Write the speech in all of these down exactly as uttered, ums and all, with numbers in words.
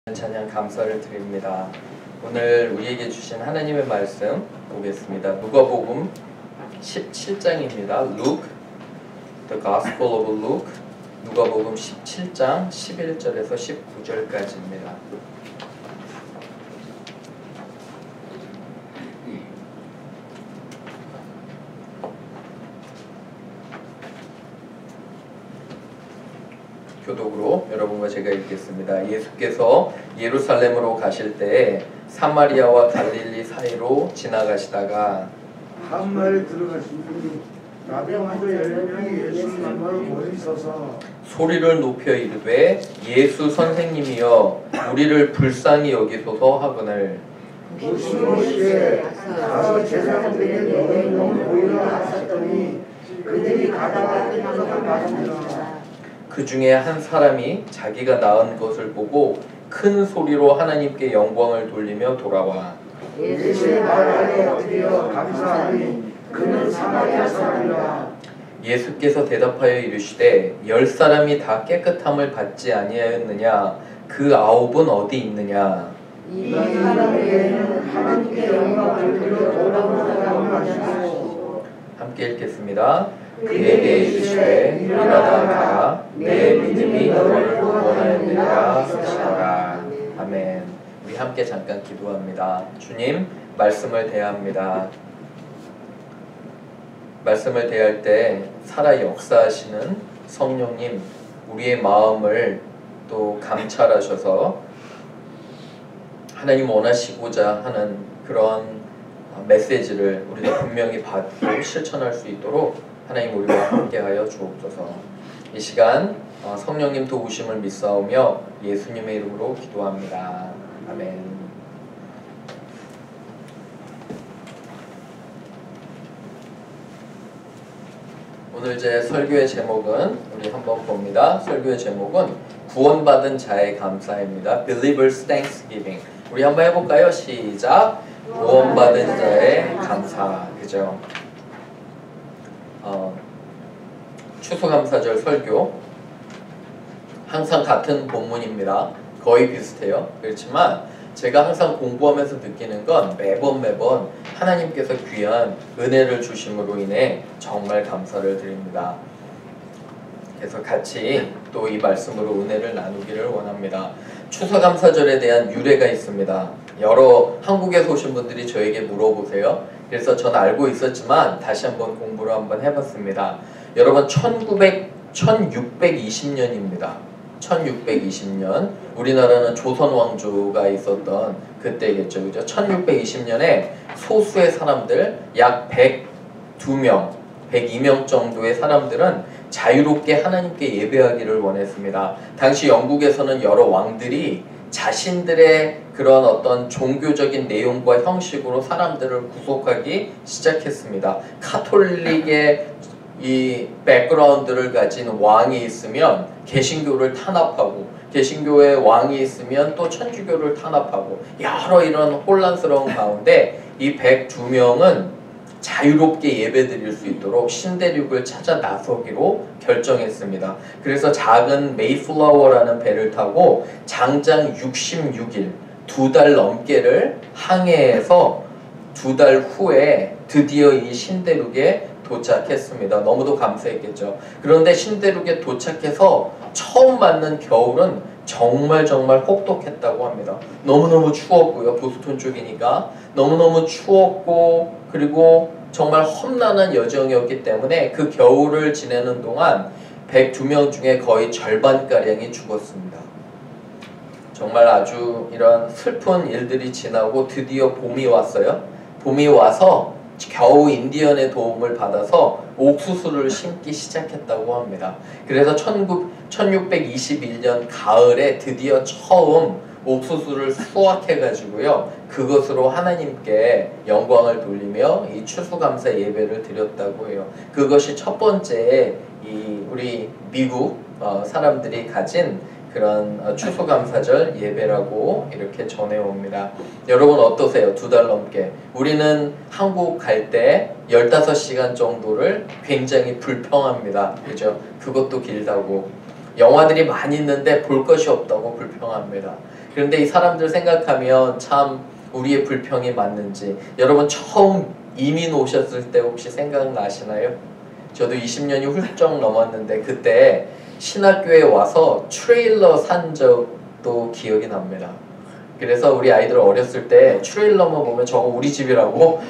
찬양 감사를 드립니다. 오늘 우리에게 주신 하나님의 말씀 보겠습니다. 누가복음 십칠 장입니다. Luke, The Gospel of Luke, 누가복음 십칠 장 십일 절에서 십구 절까지입니다. 교독으로 여러분과 제가 읽겠습니다. 예수께서 예루살렘으로 가실 때에 사마리아와 갈릴리 사이로 지나가시다가 한 마을에 들어가시니 나병원도 열 명이 예수를 만나러 모여 있어서 소리를 높여 이르되 예수 선생님이여 우리를 불쌍히 여기소서 하거늘 무시모시에 가서 제사장들에게 너희 몸을 보이라 하셨더니 그들이 가다가 끝나서 갔습니다. 그 중에 한 사람이 자기가 낳은 것을 보고 큰 소리로 하나님께 영광을 돌리며 돌아와 예수의 말 아래 엎드려 감사하니 그는 사마리아 사람이라. 예수께서 대답하여 이르시되 열 사람이 다 깨끗함을 받지 아니하였느냐 그 아홉은 어디 있느냐 이 사람 외에는 하나님께 영광을 돌려 돌아오라고 하시고. 함께 읽겠습니다. 그에게 이르시되 일어나 가라 내 믿음이 너를 구원하였느니라 하시더라. 아멘. 우리 함께 잠깐 기도합니다. 주님, 말씀을 대합니다. 말씀을 대할 때 살아 역사하시는 성령님, 우리의 마음을 또 감찰하셔서 하나님 원하시고자 하는 그런 메시지를 우리가 분명히 받고 실천할 수 있도록 하나님 우리와 함께하여 주옵소서. 이 시간 성령님 도우심을 믿사오며 예수님의 이름으로 기도합니다. 아멘. 오늘 제 설교의 제목은 우리 한번 봅니다. 설교의 제목은 구원받은 자의 감사입니다. Believers Thanksgiving. 우리 한번 해볼까요? 시작. 구원받은 자의 감사. 그죠? 어, 추수감사절 설교 항상 같은 본문입니다. 거의 비슷해요. 그렇지만 제가 항상 공부하면서 느끼는 건 매번 매번 하나님께서 귀한 은혜를 주심으로 인해 정말 감사를 드립니다. 그래서 같이 또 이 말씀으로 은혜를 나누기를 원합니다. 추수감사절에 대한 유래가 있습니다. 여러 한국에서 오신 분들이 저에게 물어보세요. 그래서 전 알고 있었지만 다시 한번 공부를 한번 해봤습니다. 여러분 천육백이십 년입니다. 천육백이십 년 우리나라는 조선 왕조가 있었던 그때겠죠. 그죠? 천육백이십 년에 소수의 사람들 약 백이 명, 백이 명 정도의 사람들은 자유롭게 하나님께 예배하기를 원했습니다. 당시 영국에서는 여러 왕들이 자신들의 그런 어떤 종교적인 내용과 형식으로 사람들을 구속하기 시작했습니다. 카톨릭의 이 백그라운드를 가진 왕이 있으면 개신교를 탄압하고 개신교의 왕이 있으면 또 천주교를 탄압하고 여러 이런 혼란스러운 가운데 이 백이 명은 자유롭게 예배드릴 수 있도록 신대륙을 찾아 나서기로 결정했습니다. 그래서 작은 메이플라워라는 배를 타고 장장 육십육 일, 두 달 넘게를 항해해서 두 달 후에 드디어 이 신대륙에 도착했습니다. 너무도 감사했겠죠. 그런데 신대륙에 도착해서 처음 맞는 겨울은 정말 정말 혹독했다고 합니다. 너무너무 추웠고요. 보스턴 쪽이니까 너무너무 추웠고 그리고 정말 험난한 여정이었기 때문에 그 겨울을 지내는 동안 백이 명 중에 거의 절반가량이 죽었습니다. 정말 아주 이런 슬픈 일들이 지나고 드디어 봄이 왔어요. 봄이 와서 겨우 인디언의 도움을 받아서 옥수수를 심기 시작했다고 합니다. 그래서 천육백이십일 년 가을에 드디어 처음 옥수수를 수확해가지고요. 그것으로 하나님께 영광을 돌리며 이 추수감사 예배를 드렸다고 해요. 그것이 첫 번째 이 우리 미국 어, 사람들이 가진 그런 추수감사절 예배라고 이렇게 전해옵니다. 여러분 어떠세요? 두 달 넘게. 우리는 한국 갈 때 열다섯 시간 정도를 굉장히 불평합니다. 그죠? 그것도 길다고. 영화들이 많이 있는데 볼 것이 없다고 불평합니다. 그런데 이 사람들 생각하면 참 우리의 불평이 맞는지, 여러분 처음 이민 오셨을 때 혹시 생각나시나요? 저도 이십 년이 훌쩍 넘었는데 그때 신학교에 와서 트레일러 산 적도 기억이 납니다. 그래서 우리 아이들 어렸을 때 트레일러만 보면 저거 우리 집이라고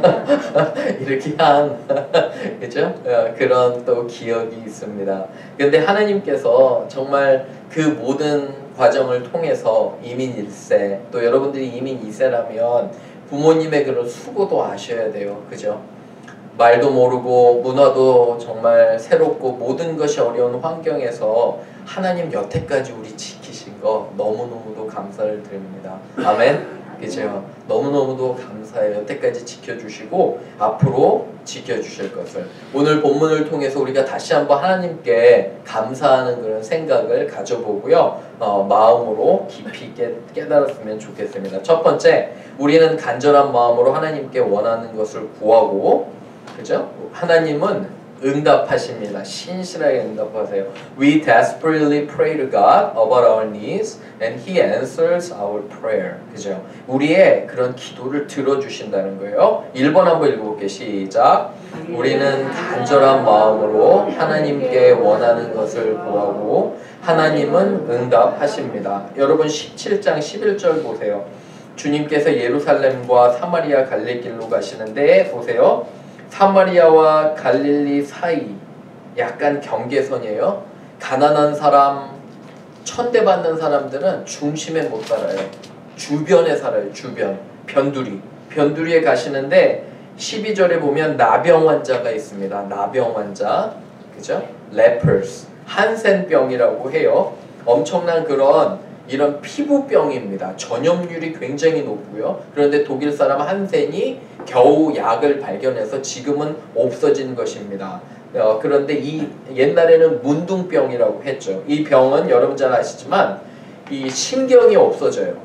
이렇게 한 그죠? 그런 또 기억이 있습니다. 근데 하나님께서 정말 그 모든 과정을 통해서 이민 일 세, 또 여러분들이 이민 이 세라면 부모님의 그런 수고도 아셔야 돼요. 그죠? 말도 모르고 문화도 정말 새롭고 모든 것이 어려운 환경에서 하나님 여태까지 우리 지키신 거 너무너무도 감사를 드립니다. 아멘? 그죠? 너무너무도 감사해요. 여태까지 지켜주시고 앞으로 지켜주실 것을. 오늘 본문을 통해서 우리가 다시 한번 하나님께 감사하는 그런 생각을 가져보고요. 어, 마음으로 깊이 깨, 깨달았으면 좋겠습니다. 첫 번째, 우리는 간절한 마음으로 하나님께 원하는 것을 구하고, 그죠? 하나님은 응답하십니다. 신실하게 응답하세요. We desperately pray to God about our needs and He answers our prayer. 그죠? 우리의 그런 기도를 들어주신다는 거예요. 일 번 한번 읽어볼게요. 시작. 우리는 간절한 마음으로 하나님께 원하는 것을 구하고 하나님은 응답하십니다. 여러분 십칠 장 십일 절 보세요. 주님께서 예루살렘과 사마리아 갈릴길로 가시는데 보세요. 사마리아와 갈릴리 사이 약간 경계선이에요. 가난한 사람, 천대받는 사람들은 중심에 못 살아요. 주변에 살아요. 주변. 변두리. 변두리에 가시는데 십이 절에 보면 나병 환자가 있습니다. 나병 환자. 그죠? lepers. 한센병이라고 해요. 엄청난 그런 이런 피부병입니다. 전염률이 굉장히 높고요. 그런데 독일 사람 한센이 겨우 약을 발견해서 지금은 없어진 것입니다. 어, 그런데 이 옛날에는 문둥병이라고 했죠. 이 병은 여러분 잘 아시지만 이 신경이 없어져요.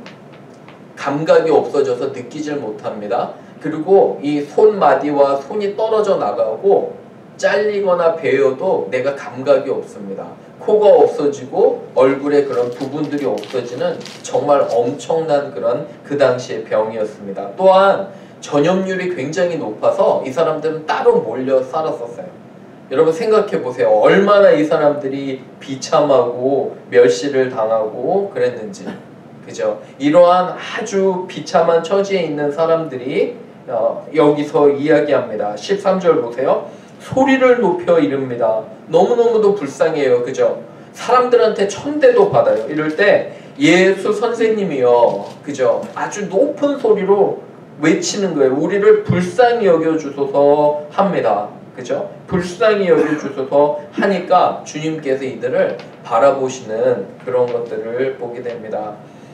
감각이 없어져서 느끼질 못합니다. 그리고 이 손마디와 손이 떨어져 나가고 잘리거나 베어도 내가 감각이 없습니다. 코가 없어지고 얼굴에 그런 부분들이 없어지는 정말 엄청난 그런 그 당시의 병이었습니다. 또한 전염률이 굉장히 높아서 이 사람들은 따로 몰려 살았었어요. 여러분 생각해 보세요. 얼마나 이 사람들이 비참하고 멸시를 당하고 그랬는지. 그죠? 이러한 아주 비참한 처지에 있는 사람들이 어, 여기서 이야기합니다. 십삼 절 보세요. 소리를 높여 이릅니다. 너무너무도 불쌍해요. 그죠? 사람들한테 천대도 받아요. 이럴 때 예수 선생님이요. 그죠? 아주 높은 소리로 외치는 거예요. 우리를 불쌍히 여겨주소서 합니다. 그죠? 불쌍히 여겨주소서 하니까 주님께서 이들을 바라보시는 그런 것들을 보게 됩니다.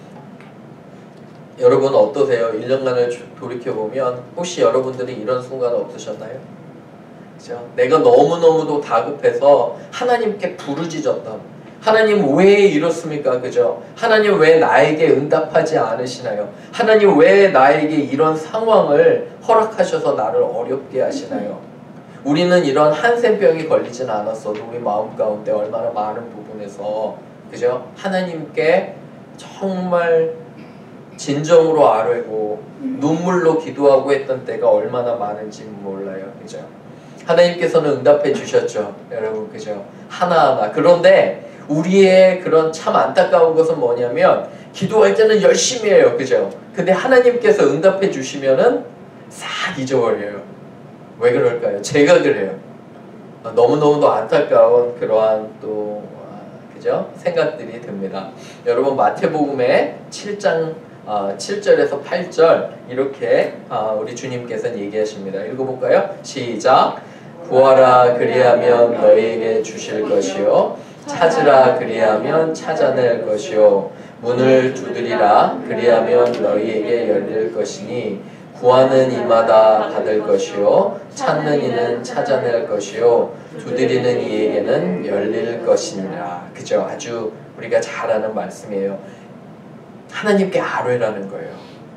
여러분 어떠세요? 일 년간을 돌이켜보면 혹시 여러분들이 이런 순간 없으셨나요? 그죠? 내가 너무너무도 다급해서 하나님께 부르짖었다. 하나님 왜 이렇습니까? 그죠? 하나님 왜 나에게 응답하지 않으시나요? 하나님 왜 나에게 이런 상황을 허락하셔서 나를 어렵게 하시나요? 우리는 이런 한센병이 걸리진 않았어도 우리 마음 가운데 얼마나 많은 부분에서 그죠? 하나님께 정말 진정으로 아뢰고 눈물로 기도하고 했던 때가 얼마나 많은지 몰라요. 그죠? 하나님께서는 응답해 주셨죠. 여러분 그죠? 하나하나. 그런데 우리의 그런 참 안타까운 것은 뭐냐면 기도할 때는 열심히 해요. 그죠? 근데 하나님께서 응답해 주시면은 싹 잊어버려요. 왜 그럴까요? 제가 그래요. 너무너무도 안타까운 그러한 또 그죠? 생각들이 듭니다. 여러분 마태복음의 칠 장 어, 칠 절에서 팔 절 이렇게 어, 우리 주님께서는 얘기하십니다. 읽어볼까요? 시작. 구하라 그리하면 너희에게 주실 것이요 찾으라 그리하면 찾아낼 것이요 문을 두드리라 그리하면 너희에게 열릴 것이니 구하는 이마다 받을 것이요 찾는 이는 찾아낼 것이요 두드리는 이에게는 열릴 것이니라. 그죠? 아주 우리가 잘 아는 말씀이에요. 하나님께 아뢰라는 거예요.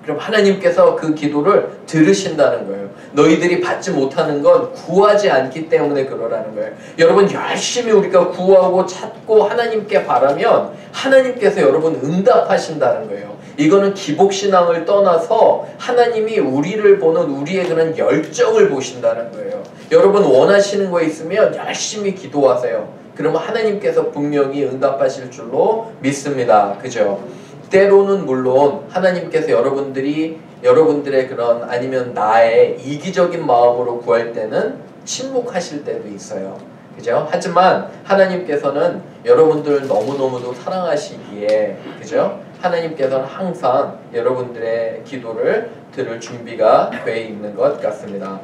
그럼 하나님께서 그 기도를 들으신다는 거예요. 너희들이 받지 못하는 건 구하지 않기 때문에 그러라는 거예요. 여러분 열심히 우리가 구하고 찾고 하나님께 바라면 하나님께서 여러분 응답하신다는 거예요. 이거는 기복신앙을 떠나서 하나님이 우리를 보는 우리의 그런 열정을 보신다는 거예요. 여러분 원하시는 거 있으면 열심히 기도하세요. 그러면 하나님께서 분명히 응답하실 줄로 믿습니다. 그죠? 때로는 물론 하나님께서 여러분들이 여러분들의 그런 아니면 나의 이기적인 마음으로 구할 때는 침묵하실 때도 있어요. 그죠? 하지만 하나님께서는 여러분들을 너무너무도 사랑하시기에 그죠? 하나님께서는 항상 여러분들의 기도를 들을 준비가 돼 있는 것 같습니다.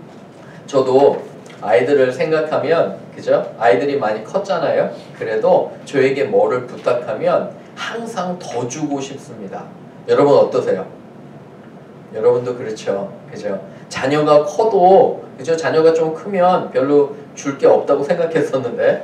저도 아이들을 생각하면 그죠? 아이들이 많이 컸잖아요. 그래도 저에게 뭐를 부탁하면 항상 더 주고 싶습니다. 여러분 어떠세요? 여러분도 그렇죠. 그죠? 자녀가 커도 그죠? 자녀가 좀 크면 별로 줄 게 없다고 생각했었는데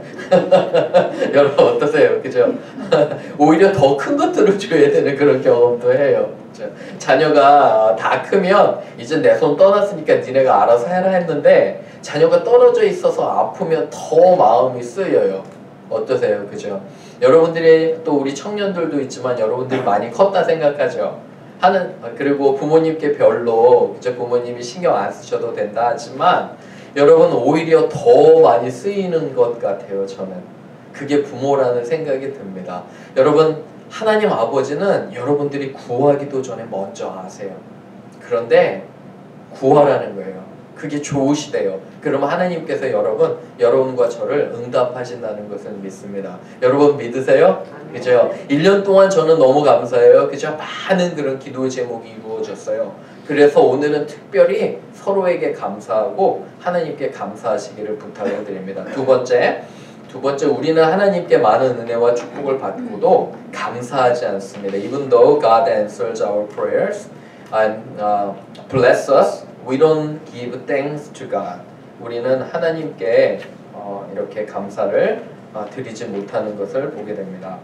여러분 어떠세요? 그죠? 오히려 더 큰 것들을 줘야 되는 그런 경험도 해요. 그죠? 자녀가 다 크면 이제 내 손 떠났으니까 니네가 알아서 해라 했는데 자녀가 떨어져 있어서 아프면 더 마음이 쓰여요. 어떠세요? 그죠? 여러분들이 또 우리 청년들도 있지만 여러분들이 많이 컸다 생각하죠. 하는 그리고 부모님께 별로 그죠? 부모님이 신경 안 쓰셔도 된다 하지만 여러분 오히려 더 많이 쓰이는 것 같아요. 저는 그게 부모라는 생각이 듭니다. 여러분 하나님 아버지는 여러분들이 구하기도 전에 먼저 아세요. 그런데 구하라는 거예요. 그게 좋으시대요. 그러면 하나님께서 여러분, 여러분과 저를 응답하신다는 것을 믿습니다. 여러분 믿으세요? 그죠? 일 년 동안 저는 너무 감사해요. 그죠? 많은 그런 기도 제목이 이루어졌어요. 그래서 오늘은 특별히 서로에게 감사하고 하나님께 감사하시기를 부탁을 드립니다. 두 번째, 두 번째 우리는 하나님께 많은 은혜와 축복을 받고도 감사하지 않습니다. Even though God answers our prayers and uh, bless us, we don't give thanks to God. 우리는 하나님께 어, 이렇게 감사를 어, 드리지 못하는 것을 보게 됩니다.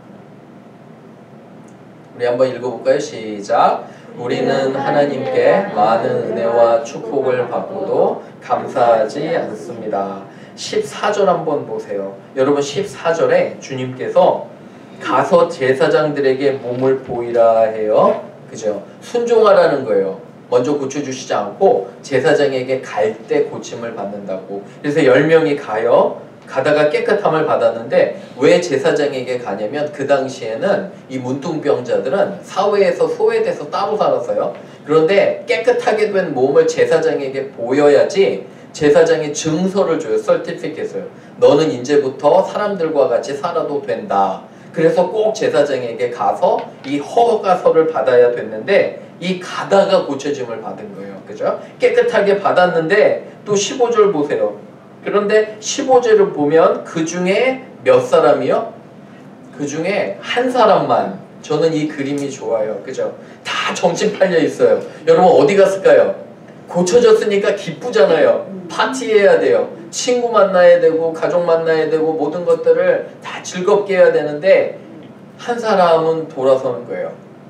우리 한번 읽어볼까요? 시작. 우리는 하나님께 많은 은혜와 축복을 받고도 감사하지 않습니다. 십사 절 한번 보세요. 여러분 십사 절에 주님께서 가서 제사장들에게 몸을 보이라 해요. 그죠? 순종하라는 거예요. 먼저 고쳐주시지 않고 제사장에게 갈 때 고침을 받는다고. 그래서 열 명이 가요. 가다가 깨끗함을 받았는데 왜 제사장에게 가냐면 그 당시에는 이 문둥병자들은 사회에서 소외돼서 따로 살았어요. 그런데 깨끗하게 된 몸을 제사장에게 보여야지 제사장이 증서를 줘요. 서티피켓을. 너는 이제부터 사람들과 같이 살아도 된다. 그래서 꼭 제사장에게 가서 이 허가서를 받아야 됐는데 이 가다가 고쳐짐을 받은 거예요. 그죠? 깨끗하게 받았는데 또 십오 절 보세요. 그런데 십오 절을 보면 그 중에 몇 사람이요? 그 중에 한 사람만. 저는 이 그림이 좋아요. 그죠? 다 정신 팔려 있어요. 여러분 어디 갔을까요? 고쳐졌으니까 기쁘잖아요. 파티해야 돼요. 친구 만나야 되고 가족 만나야 되고 모든 것들을 다 즐겁게 해야 되는데 한 사람은 돌아서는 거예요.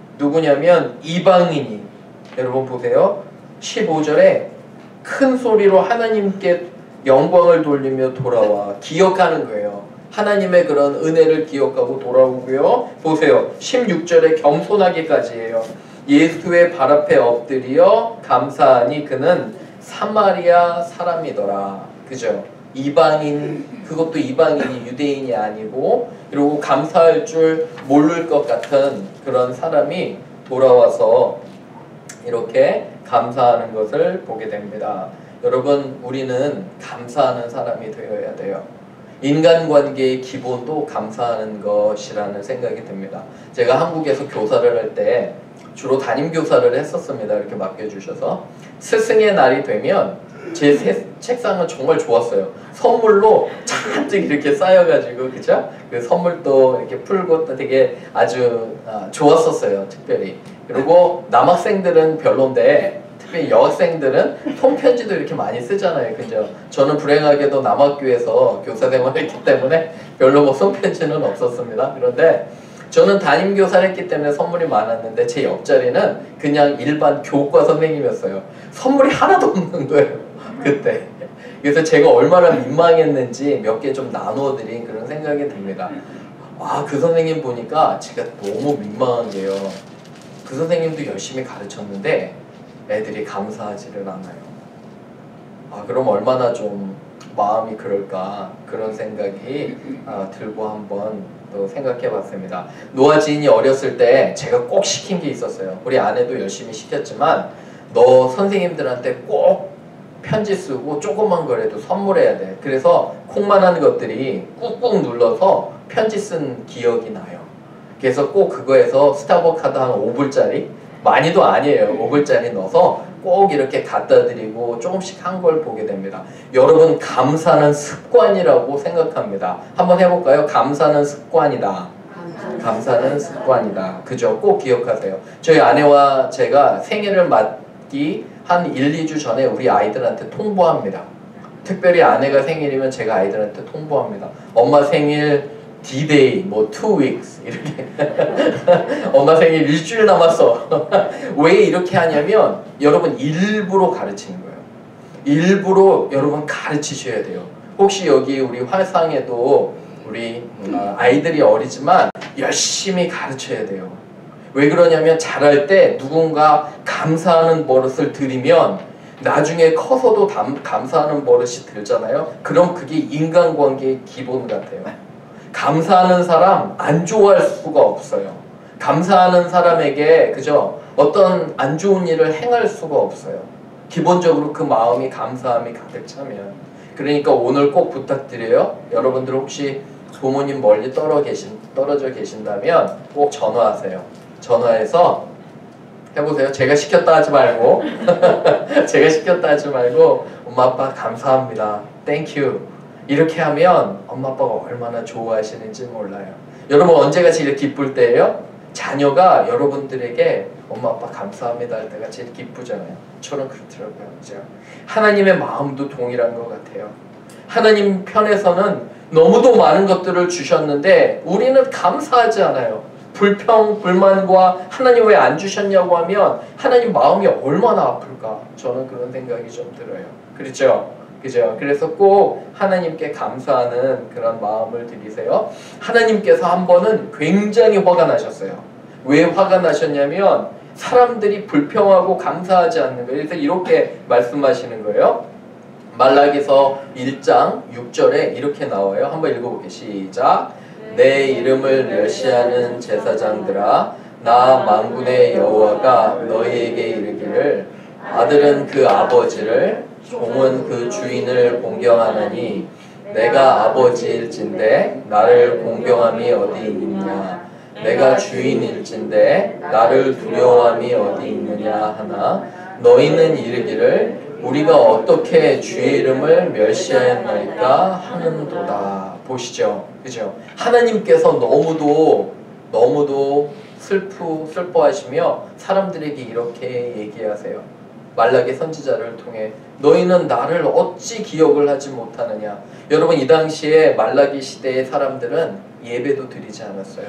누구냐면 이방인이. 여러분 보세요. 십오 절에 큰 소리로 하나님께 영광을 돌리며 돌아와. 기억하는 거예요. 하나님의 그런 은혜를 기억하고 돌아오고요. 보세요. 십육 절에 겸손하기까지 해요. 예수의 발 앞에 엎드려 감사하니 그는 사마리아 사람이더라. 그죠? 이방인, 그것도 이방인이 유대인이 아니고, 그리고 감사할 줄 모를 것 같은 그런 사람이 돌아와서 이렇게 감사하는 것을 보게 됩니다. 여러분, 우리는 감사하는 사람이 되어야 돼요. 인간관계의 기본도 감사하는 것이라는 생각이 듭니다. 제가 한국에서 교사를 할 때 주로 담임교사를 했었습니다. 이렇게 맡겨주셔서 스승의 날이 되면 제 세, 책상은 정말 좋았어요. 선물로 잔뜩 이렇게 쌓여가지고 그죠? 그 선물도 이렇게 풀고 또 되게 아주 아, 좋았었어요. 특별히. 그리고 남학생들은 별론데 특히 여학생들은 손편지도 이렇게 많이 쓰잖아요. 그죠? 저는 불행하게도 남학교에서 교사 생활을 했기 때문에 별로 뭐 손편지는 없었습니다. 그런데 저는 담임교사를 했기 때문에 선물이 많았는데 제 옆자리는 그냥 일반 교과 선생님이었어요. 선물이 하나도 없는 거예요. 그때. 그래서 제가 얼마나 민망했는지 몇 개 좀 나누어 드린 그런 생각이 듭니다. 아, 그 선생님 보니까 제가 너무 민망한 게요. 그 선생님도 열심히 가르쳤는데 애들이 감사하지를 않아요. 아, 그럼 얼마나 좀 마음이 그럴까, 그런 생각이 아, 들고 한번 또 생각해 봤습니다. 노아 지인이 어렸을 때 제가 꼭 시킨 게 있었어요. 우리 아내도 열심히 시켰지만 너 선생님들한테 꼭 편지 쓰고 조그만 거라도 선물해야 돼. 그래서 콩만한 것들이 꾹꾹 눌러서 편지 쓴 기억이 나요. 그래서 꼭 그거에서 스타벅 카드 한 오 불짜리, 많이도 아니에요, 오 불짜리 넣어서 꼭 이렇게 갖다 드리고 조금씩 한 걸 보게 됩니다. 여러분, 감사는 습관이라고 생각합니다. 한번 해볼까요? 감사는 습관이다. 감사는 습관이다. 그죠? 꼭 기억하세요. 저희 아내와 제가 생일을 맞기 한 일, 이 주 전에 우리 아이들한테 통보합니다. 특별히 아내가 생일이면 제가 아이들한테 통보합니다. 엄마 생일 D-Day, 뭐 two weeks 이렇게 엄마 생일 일주일 남았어. 왜 이렇게 하냐면 여러분 일부러 가르치는 거예요. 일부러 여러분 가르치셔야 돼요. 혹시 여기 우리 화상에도 우리 아이들이 어리지만 열심히 가르쳐야 돼요. 왜 그러냐면 자랄 때 누군가 감사하는 버릇을 들이면 나중에 커서도 담, 감사하는 버릇이 들잖아요. 그럼 그게 인간관계의 기본 같아요. 감사하는 사람 안 좋아할 수가 없어요. 감사하는 사람에게 그죠? 어떤 안 좋은 일을 행할 수가 없어요. 기본적으로 그 마음이 감사함이 가득 차면. 그러니까 오늘 꼭 부탁드려요. 여러분들 혹시 부모님 멀리 떨어 계신, 떨어져 계신다면 꼭 전화하세요. 전화해서 해보세요. 제가 시켰다 하지 말고 제가 시켰다 하지 말고 엄마 아빠 감사합니다. 땡큐. 이렇게 하면 엄마 아빠가 얼마나 좋아하시는지 몰라요. 여러분 언제가 제일 기쁠 때예요? 자녀가 여러분들에게 엄마 아빠 감사합니다 할 때가 제일 기쁘잖아요. 저는 그렇더라고요. 그죠? 하나님의 마음도 동일한 것 같아요. 하나님 편에서는 너무도 많은 것들을 주셨는데 우리는 감사하지 않아요. 불평, 불만과 하나님 왜 안 주셨냐고 하면 하나님 마음이 얼마나 아플까? 저는 그런 생각이 좀 들어요. 그렇죠? 그죠? 그래서 꼭 하나님께 감사하는 그런 마음을 드리세요. 하나님께서 한 번은 굉장히 화가 나셨어요. 왜 화가 나셨냐면 사람들이 불평하고 감사하지 않는 거예요. 그래서 이렇게 말씀하시는 거예요. 말라기서 일 장 육 절에 이렇게 나와요. 한번 읽어볼게요. 시작. 내 이름을 멸시하는 제사장들아, 나 만군의 여호와가 너희에게 이르기를 아들은 그 아버지를 종은 그 주인을 공경하나니 내가 아버지일진데 나를 공경함이 어디 있느냐, 내가 주인일진데 나를 두려워함이 어디 있느냐 하나 너희는 이르기를 우리가 어떻게 주의 이름을 멸시하였나이까 하는도다. 보시죠. 그죠? 하나님께서 너무도 너무도 슬프, 슬퍼하시며 사람들에게 이렇게 얘기하세요. 말라기 선지자를 통해 너희는 나를 어찌 기억을 하지 못하느냐. 여러분 이 당시에 말라기 시대의 사람들은 예배도 드리지 않았어요.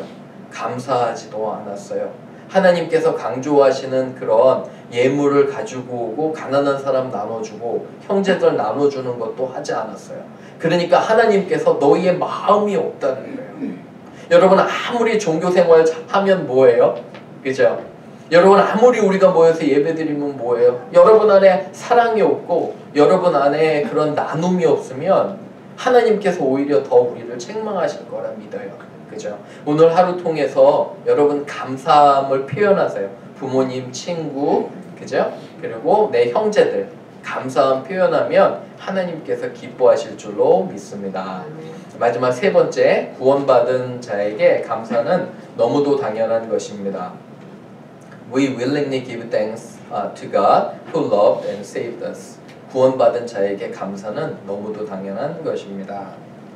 감사하지도 않았어요. 하나님께서 강조하시는 그런 예물을 가지고 오고 가난한 사람 나눠주고 형제들 나눠주는 것도 하지 않았어요. 그러니까 하나님께서 너희의 마음이 없다는 거예요. 여러분 아무리 종교생활 하면 뭐예요? 그죠? 여러분 아무리 우리가 모여서 예배드리면 뭐예요? 여러분 안에 사랑이 없고 여러분 안에 그런 나눔이 없으면 하나님께서 오히려 더 우리를 책망하실 거라 믿어요. 그죠? 오늘 하루 통해서 여러분 감사함을 표현하세요. 부모님, 친구, 그죠? 그리고 내 형제들 감사함 표현하면 하나님께서 기뻐하실 줄로 믿습니다. 마지막 세 번째, 구원받은 자에게 감사는 너무도 당연한 것입니다. We willingly give thanks uh, to God who loved and saved us. 구원받은 자에게 감사는 너무도 당연한 것입니다.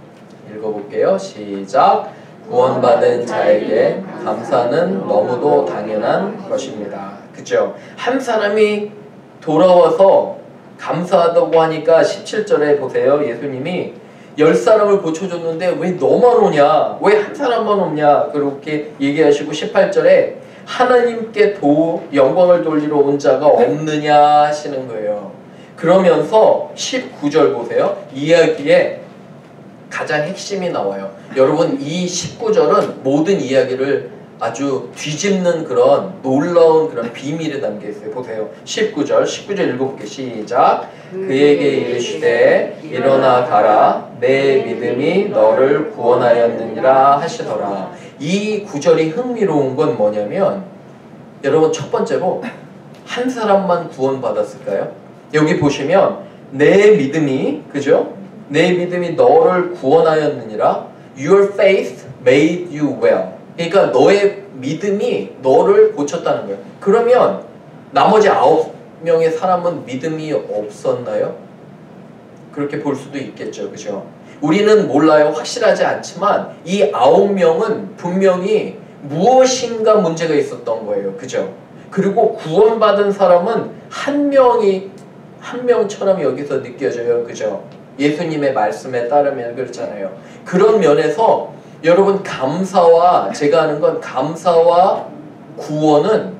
읽어볼게요. 시작. 구원받은 자에게 감사는 너무도 당연한 것입니다. 그죠? 한 사람이 돌아와서 감사하다고 하니까 십칠 절에 보세요. 예수님이 열 사람을 고쳐줬는데 왜 너만 오냐? 왜 한 사람만 없냐? 그렇게 얘기하시고 십팔 절에 하나님께 도 영광을 돌리러 온 자가 없느냐 하시는 거예요. 그러면서 십구 절 보세요. 이야기에 가장 핵심이 나와요. 여러분 이 십구 절은 모든 이야기를 아주 뒤집는 그런 놀라운 그런 비밀이 담겨 있어요. 보세요. 십구 절, 십구 절 읽어볼게요. 시작. 그에게 이르시되 일어나 가라. 내 믿음이 너를 구원하였느니라 하시더라. 이 구절이 흥미로운 건 뭐냐면 여러분 첫 번째로 한 사람만 구원받았을까요? 여기 보시면 내 믿음이 그죠? 내 믿음이 너를 구원하였느니라. Your faith made you well. 그러니까 너의 믿음이 너를 고쳤다는 거예요. 그러면 나머지 아홉 명의 사람은 믿음이 없었나요? 그렇게 볼 수도 있겠죠. 그죠? 우리는 몰라요. 확실하지 않지만 이 아홉 명은 분명히 무엇인가 문제가 있었던 거예요. 그죠? 그리고 구원받은 사람은 한 명이 한 명처럼 여기서 느껴져요. 그죠? 예수님의 말씀에 따르면 그렇잖아요. 그런 면에서 여러분 감사와 제가 하는 건 감사와 구원은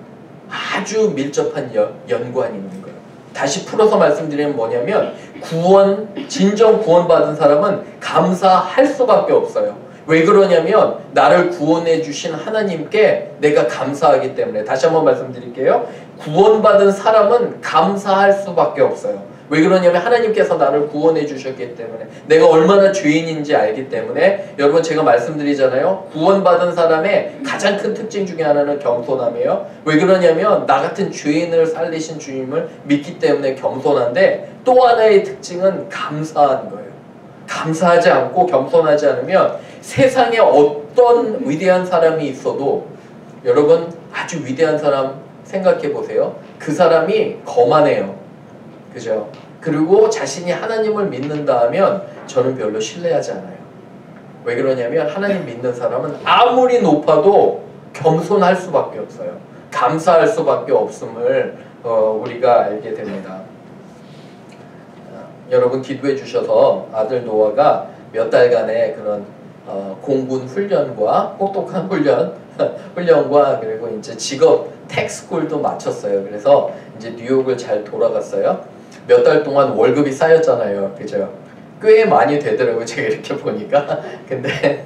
아주 밀접한 연, 연관이 있는 거예요. 다시 풀어서 말씀드리면 뭐냐면 구원, 진정 구원받은 사람은 감사할 수밖에 없어요. 왜 그러냐면 나를 구원해 주신 하나님께 내가 감사하기 때문에. 다시 한번 말씀드릴게요. 구원받은 사람은 감사할 수밖에 없어요. 왜 그러냐면 하나님께서 나를 구원해 주셨기 때문에, 내가 얼마나 죄인인지 알기 때문에. 여러분 제가 말씀드리잖아요. 구원받은 사람의 가장 큰 특징 중에 하나는 겸손함이에요. 왜 그러냐면 나 같은 죄인을 살리신 주님을 믿기 때문에 겸손한데, 또 하나의 특징은 감사한 거예요. 감사하지 않고 겸손하지 않으면 세상에 어떤 위대한 사람이 있어도, 여러분 아주 위대한 사람 생각해 보세요. 그 사람이 거만해요. 그죠? 그리고 자신이 하나님을 믿는다 하면 저는 별로 신뢰하지 않아요. 왜 그러냐면 하나님 믿는 사람은 아무리 높아도 겸손할 수밖에 없어요. 감사할 수밖에 없음을 어, 우리가 알게 됩니다. 여러분 기도해 주셔서 아들 노아가 몇 달간의 그런 어, 공군 훈련과 혹독한 훈련 훈련과 그리고 이제 직업 텍스쿨도 마쳤어요. 그래서 이제 뉴욕을 잘 돌아갔어요. 몇 달 동안 월급이 쌓였잖아요. 그죠? 꽤 많이 되더라고요. 제가 이렇게 보니까. 근데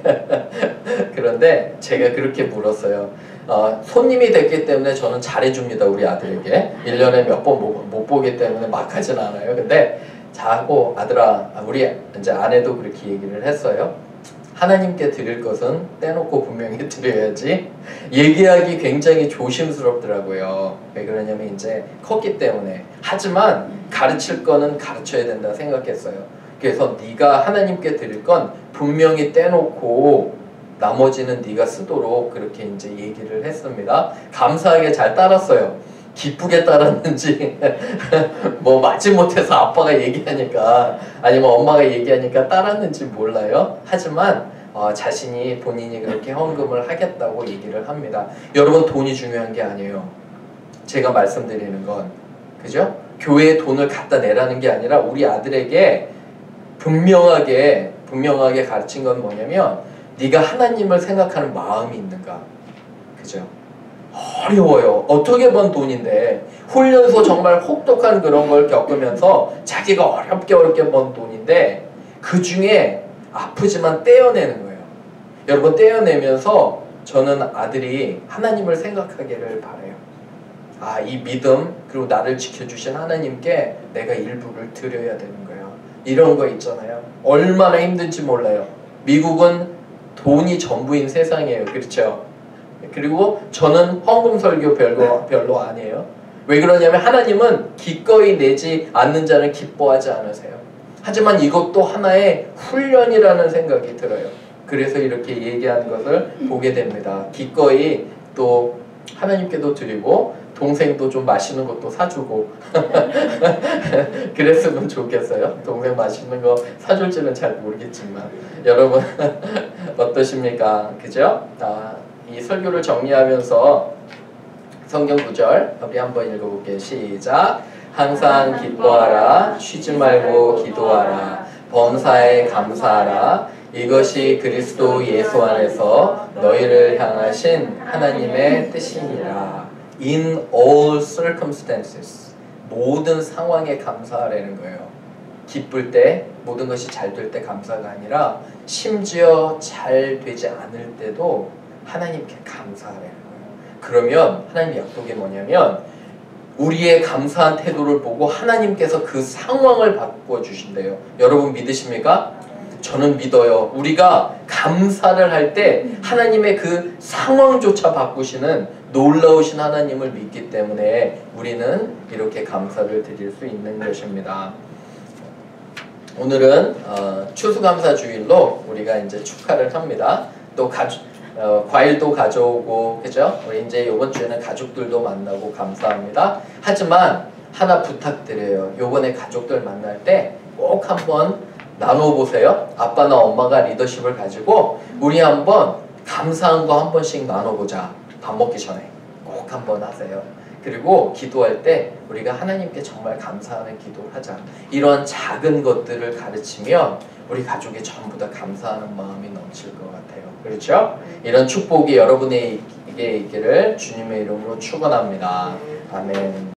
그런데 제가 그렇게 물었어요. 어, 손님이 됐기 때문에 저는 잘해줍니다. 우리 아들에게. 일 년에 몇 번 못 보기 때문에 막 하진 않아요. 근데 자고 아들아, 우리 이제 아내도 그렇게 얘기를 했어요. 하나님께 드릴 것은 떼놓고 분명히 드려야지. 얘기하기 굉장히 조심스럽더라고요. 왜 그러냐면 이제 컸기 때문에. 하지만 가르칠 거는 가르쳐야 된다 생각했어요. 그래서 네가 하나님께 드릴 건 분명히 떼놓고 나머지는 네가 쓰도록 그렇게 이제 얘기를 했습니다. 감사하게 잘 따랐어요. 기쁘게 따랐는지 뭐 마지못해서 아빠가 얘기하니까 아니면 엄마가 얘기하니까 따랐는지 몰라요. 하지만 어, 자신이 본인이 그렇게 헌금을 하겠다고 얘기를 합니다. 여러분 돈이 중요한 게 아니에요. 제가 말씀드리는 건 그죠? 교회에 돈을 갖다 내라는 게 아니라 우리 아들에게 분명하게 분명하게 가르친 건 뭐냐면 네가 하나님을 생각하는 마음이 있는가. 그죠? 어려워요. 어떻게 번 돈인데 훈련소 정말 혹독한 그런 걸 겪으면서 자기가 어렵게 어렵게 번 돈인데 그 중에 아프지만 떼어내는 거예요. 여러분 떼어내면서 저는 아들이 하나님을 생각하기를 바라요. 아, 이 믿음 그리고 나를 지켜주신 하나님께 내가 일부를 드려야 되는 거예요. 이런 거 있잖아요. 얼마나 힘든지 몰라요. 미국은 돈이 전부인 세상이에요. 그렇죠? 그리고 저는 헌금 설교 별거, 별로 안 해요. 왜 그러냐면 하나님은 기꺼이 내지 않는 자는 기뻐하지 않으세요. 하지만 이것도 하나의 훈련이라는 생각이 들어요. 그래서 이렇게 얘기하는 것을 보게 됩니다. 기꺼이 또 하나님께도 드리고 동생도 좀 맛있는 것도 사주고 그랬으면 좋겠어요. 동생 맛있는 거 사줄지는 잘 모르겠지만 여러분 어떠십니까? 그죠? 아, 이 설교를 정리하면서 성경 구절 우리 한번 읽어볼게요. 시작. 항상 기뻐하라. 쉬지 말고 기도하라. 범사에 감사하라. 이것이 그리스도 예수 안에서 너희를 향하신 하나님의 뜻이니라. In all circumstances. 모든 상황에 감사하라는 거예요. 기쁠 때, 모든 것이 잘 될 때 감사가 아니라 심지어 잘 되지 않을 때도 하나님께 감사하라는 거예요. 그러면 하나님 약속이 뭐냐면 우리의 감사한 태도를 보고 하나님께서 그 상황을 바꿔주신대요. 여러분 믿으십니까? 저는 믿어요. 우리가 감사를 할 때 하나님의 그 상황조차 바꾸시는 놀라우신 하나님을 믿기 때문에 우리는 이렇게 감사를 드릴 수 있는 것입니다. 오늘은 어, 추수감사주일로 우리가 이제 축하를 합니다. 또 가족 어, 과일도 가져오고, 그죠? 우리 이제 이번 주에는 가족들도 만나고 감사합니다. 하지만 하나 부탁드려요. 요번에 가족들 만날 때 꼭 한번 나눠보세요. 아빠나 엄마가 리더십을 가지고 우리 한번 감사한 거 한 번씩 나눠보자. 밥 먹기 전에 꼭 한번 하세요. 그리고 기도할 때 우리가 하나님께 정말 감사하는 기도를 하자. 이런 작은 것들을 가르치면 우리 가족이 전부 다 감사하는 마음이 넘칠 것 같아요. 그렇죠? 이런 축복이 여러분에게 있기를 주님의 이름으로 축원합니다. 아멘.